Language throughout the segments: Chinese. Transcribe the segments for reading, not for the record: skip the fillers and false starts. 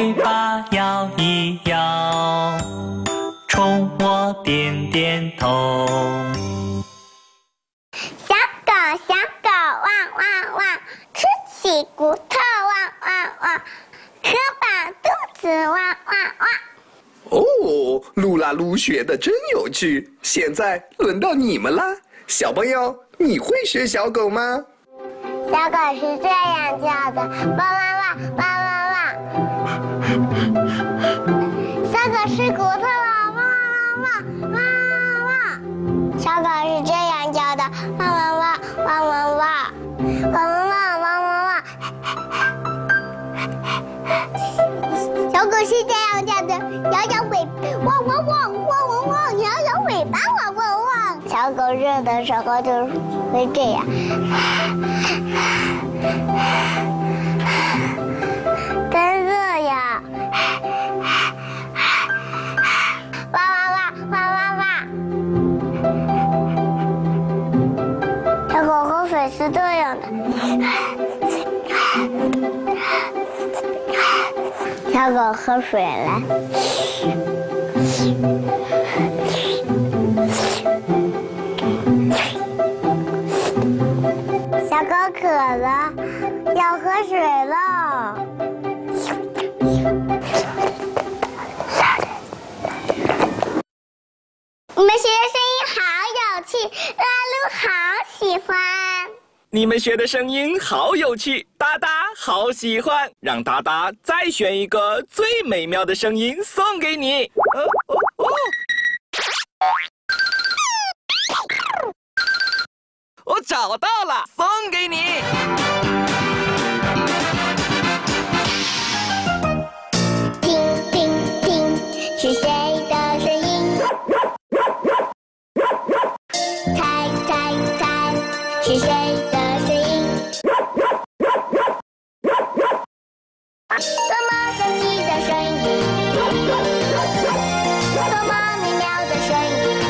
尾巴摇一摇，冲我点点头。 小狗小狗汪汪汪，吃起骨头汪汪汪，喝饱肚子汪汪汪。 哦，噜啦噜学的真有趣。现在轮到你们啦，小朋友，你会学小狗吗？ 小狗是这样叫的：汪汪汪，汪汪汪。小狗吃骨头了，汪汪汪，汪汪汪。小狗是这样叫的：汪汪汪，汪汪汪，汪汪汪，汪汪汪。小狗是这样叫的：摇摇尾，汪汪汪，汪汪汪，摇摇尾巴，汪汪汪。小狗热的时候就会这样。真热呀！哇哇哇哇哇哇！小狗喝水是这样的。小狗喝水了。小狗渴了，要喝水了。你们学的声音好有趣，拉鲁好喜欢。 你们学的声音好有趣，达达好喜欢。让达达再选一个最美妙的声音送给你。我找到了，送给你。 听听听，是谁的声音？猜猜猜，是谁的声音？多么神奇的声音，多么美妙的声音。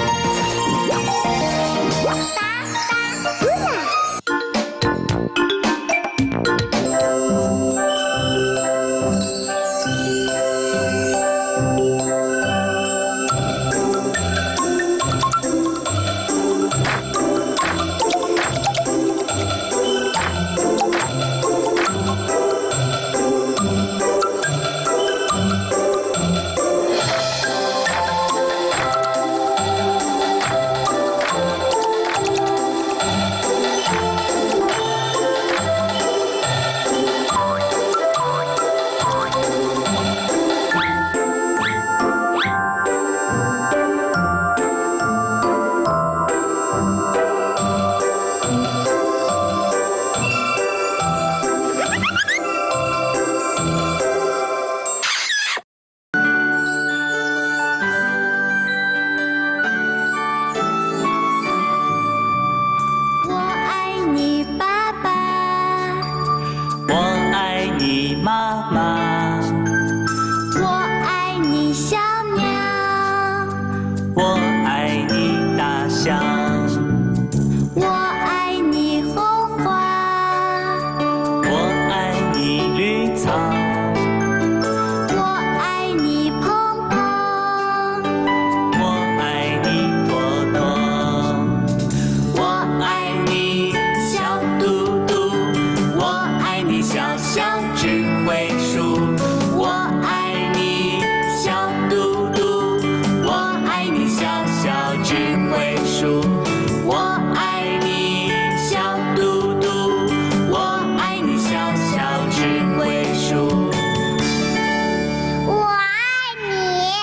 妈妈， 我爱你小鸟， 我爱你大象， 我爱你红花， 我爱你绿草， 我爱你蓬蓬， 我爱你朵朵，我爱你小嘟嘟，我爱你小小智慧树，我爱你小嘟嘟，我爱你小小智慧树，我爱你小嘟嘟，我爱你小小智慧树。 我爱你。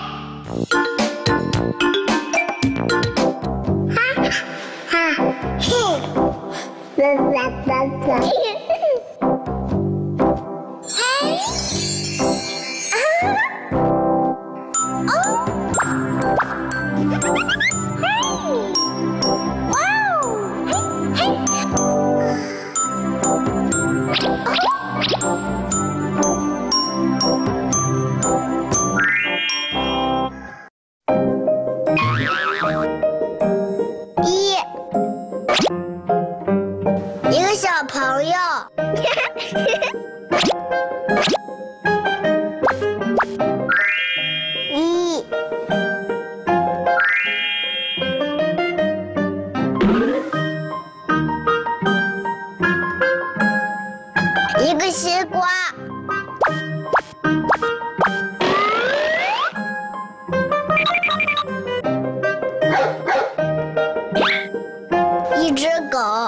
哈哈嘿，啦啦啦啦。一个小朋友， 一只狗。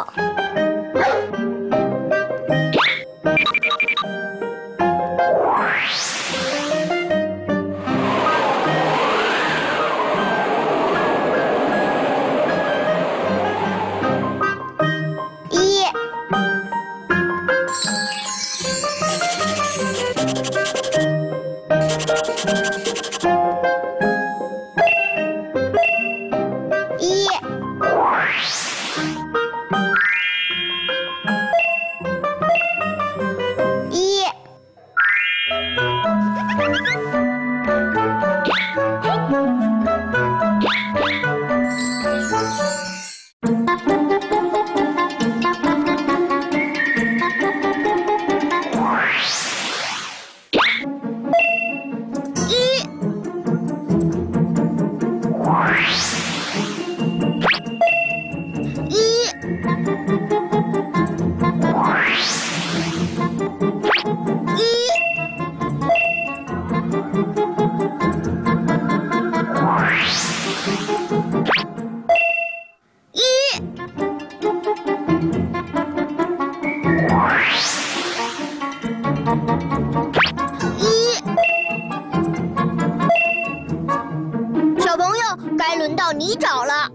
小朋友，该轮到你找了。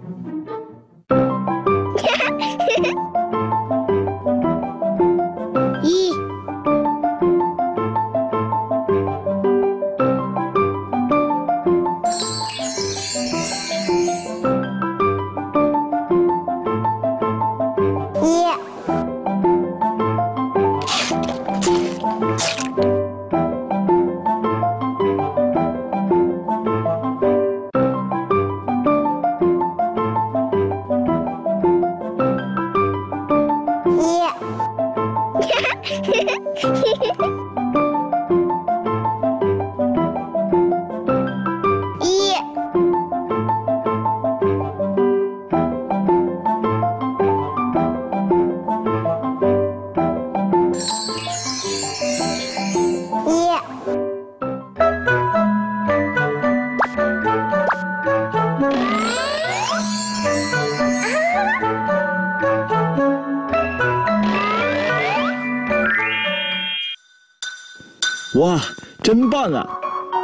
一。 哇，真棒啊！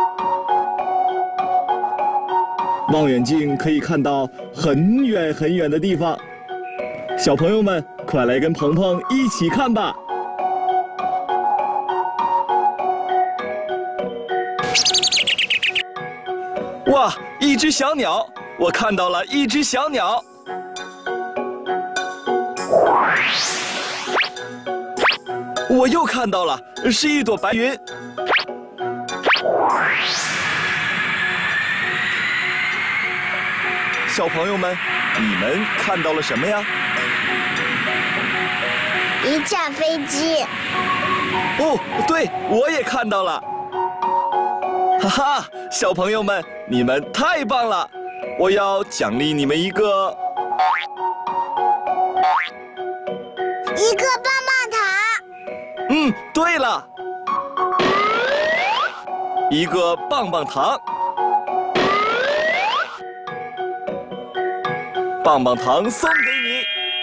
望远镜可以看到很远很远的地方。小朋友们，快来跟鹏鹏一起看吧！ 哇，一只小鸟！我看到了一只小鸟。我又看到了，是一朵白云。小朋友们，你们看到了什么呀？ 一架飞机。 哦，对，我也看到了。哈哈，小朋友们，你们太棒了！我要奖励你们一个棒棒糖。 嗯，对了，一个棒棒糖。棒棒糖送给你。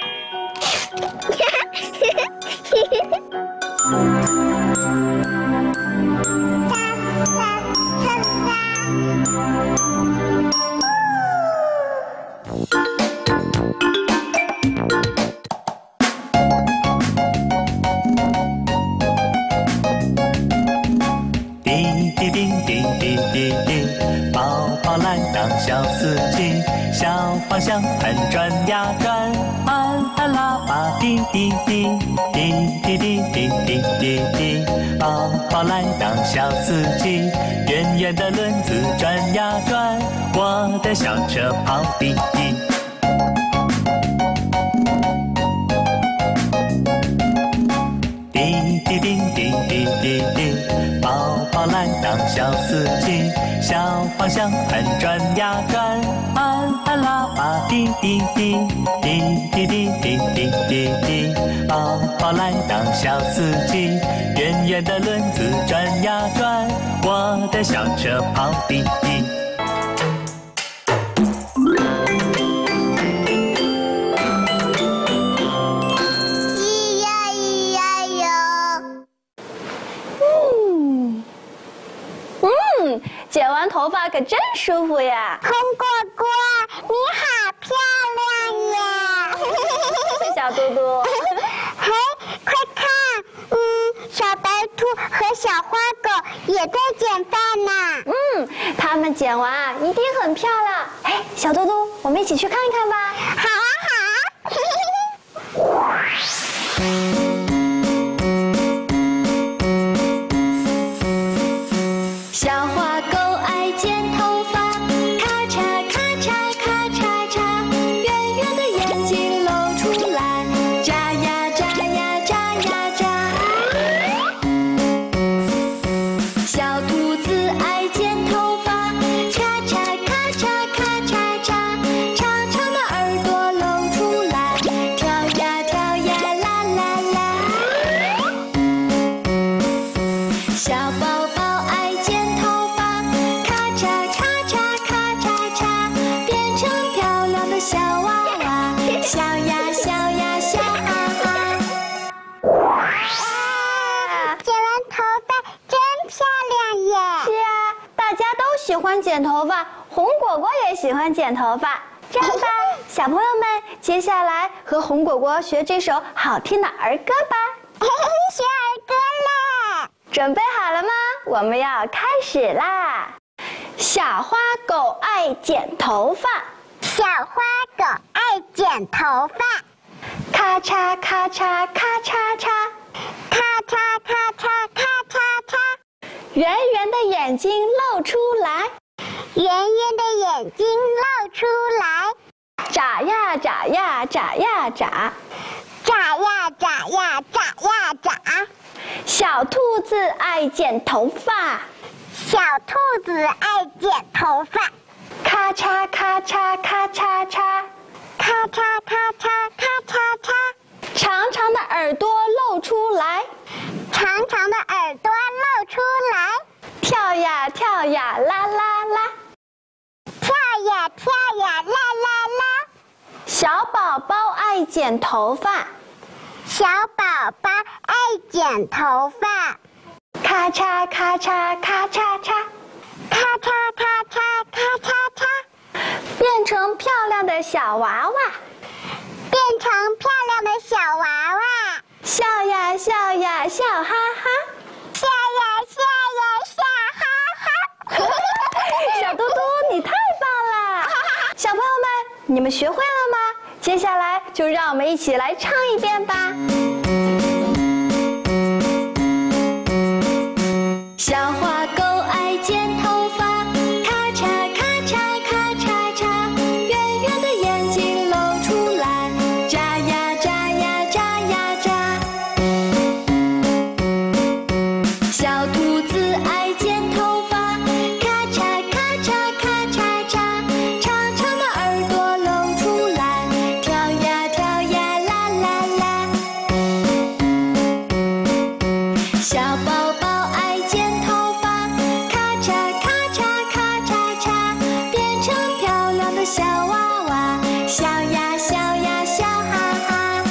叮叮叮叮叮叮叮，宝宝来当小司机，小方向盘转呀转，按按喇叭叮叮叮，叮叮叮叮叮叮叮，宝宝来当小司机，圆圆的轮子转呀转，我的小车跑叮叮。叮叮叮叮叮滴滴，宝宝来当小司机，小方向盘转呀转，按喇叭滴滴滴，滴滴滴滴滴滴滴，宝宝来当小司机，圆圆的轮子转呀转，我的小车跑滴滴。 剪完头发可真舒服呀！ 红果果，你好漂亮呀！ 谢谢小嘟嘟。 嘿，快看，小白兔和小花狗也在剪发呢。 它们剪完啊，一定很漂亮。哎，小嘟嘟，我们一起去看一看吧。 好啊，好啊。 小花狗爱剪头发，咔嚓咔嚓咔嚓嚓，圆圆的眼睛露出来，眨呀眨呀眨呀眨。小兔子爱剪头发，咔嚓咔嚓咔嚓嚓，长长的耳朵露出来，跳呀跳呀啦啦啦。小宝宝爱剪头发，咔嚓咔嚓咔嚓嚓，变成漂亮的小娃娃，笑呀笑呀笑哈哈。 剪完头发真漂亮耶！ 是啊，大家都喜欢剪头发，红果果也喜欢剪头发。这样吧，小朋友们，接下来和红果果学这首好听的儿歌吧。 学儿歌了。 准备好了吗？我们要开始啦！小花狗爱剪头发， 小花狗爱剪头发， 咔嚓咔嚓咔嚓嚓， 咔嚓咔嚓咔嚓嚓， 圆圆的眼睛露出来， 圆圆的眼睛露出来， 眨呀眨呀眨呀眨， 眨呀眨呀眨呀眨。 小兔子爱剪头发， 小兔子爱剪头发， 咔嚓咔嚓咔嚓嚓， 咔嚓咔嚓咔嚓嚓， 长长的耳朵露出来， 长长的耳朵露出来， 跳呀跳呀啦啦啦， 跳呀跳呀啦啦啦。 小宝宝爱剪头发， 小宝宝爱剪头发， 咔嚓咔嚓咔嚓嚓， 咔嚓咔嚓咔嚓嚓， 变成漂亮的小娃娃， 变成漂亮的小娃娃， 笑呀笑呀笑哈哈， 笑呀笑呀笑哈哈。 小嘟嘟，你太棒了！小朋友们，你们学会了吗？接下来就让我们一起来唱一遍吧。 小花狗爱剪头发，咔嚓咔嚓咔嚓嚓，圆圆的眼睛露出来，眨呀眨呀眨呀眨。小兔子爱剪头发，咔嚓咔嚓咔嚓嚓，长长的耳朵露出来，跳呀跳呀啦啦啦。小宝宝爱剪头发，咔嚓咔嚓咔嚓嚓，变成漂亮的小娃娃，笑呀笑呀笑哈哈。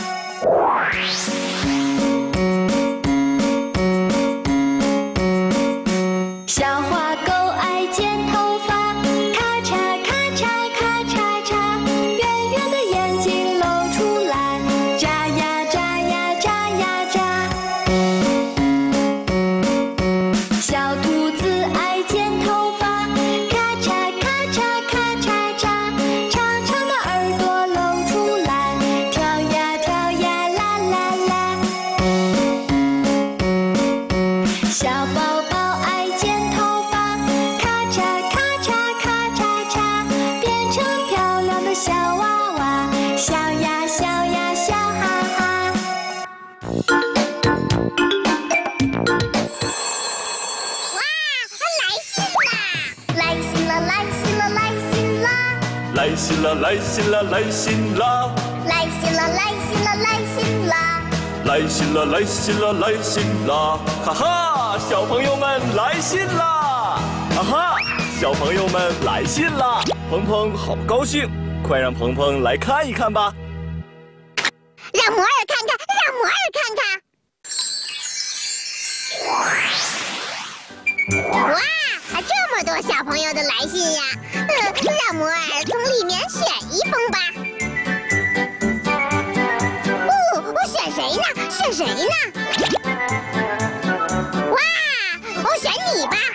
小花狗爱剪头发，咔嚓咔嚓咔嚓嚓，圆圆的眼睛露出来，眨呀眨呀眨呀眨。小兔子爱剪头发，咔嚓咔嚓咔嚓嚓，长长的耳朵露出来，跳呀跳呀啦啦啦。小宝宝爱剪头发，咔嚓咔嚓咔嚓嚓，变成漂亮的小娃娃，笑呀笑呀笑哈哈。 来信了，来信了，来信了， 来信了，来信了，来信了， 来信了，来信了，来信了，哈哈，小朋友们来信了，啊哈，小朋友们来信了，鹏鹏好高兴，快让鹏鹏来看一看吧。 让摩尔看看，让摩尔看看。哇，这么多小朋友的来信呀！让摩尔从里面选一封吧。我选谁呢？选谁呢？哇，我选你吧。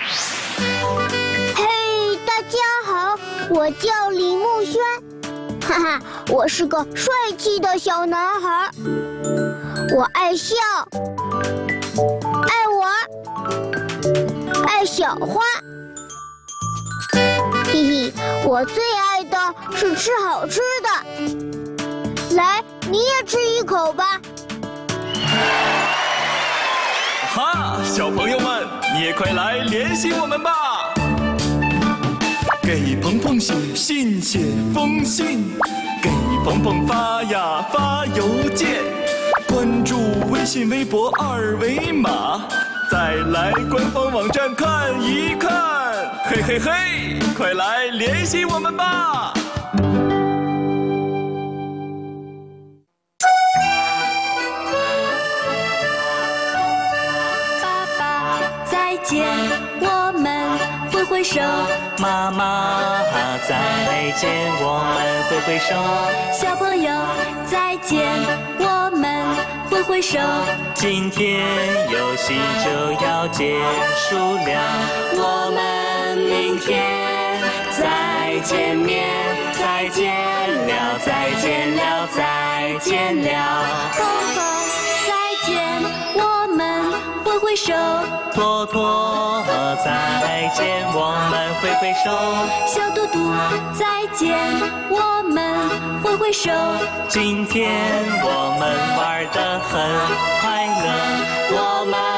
嘿，大家好，我叫李慕轩，哈哈，我是个帅气的小男孩，我爱笑，爱玩，爱小花。嘿嘿，我最爱的是吃好吃的。来，你也吃一口吧。 哈，小朋友们，你也快来联系我们吧！给鹏鹏写信，写封信；给鹏鹏发呀发邮件。关注微信、微博二维码，再来官方网站看一看。嘿嘿嘿，快来联系我们吧！ 见，我们挥挥手。 妈妈再见，我们挥挥手。 小朋友再见，我们挥挥手。 今天游戏就要结束了，我们明天再见面，再见了，再见了，再见了。 鹏鹏再见，我们挥挥手。 托托再见，我们挥挥手。 小嘟嘟再见，我们挥挥手。 今天我们玩得很快乐，我们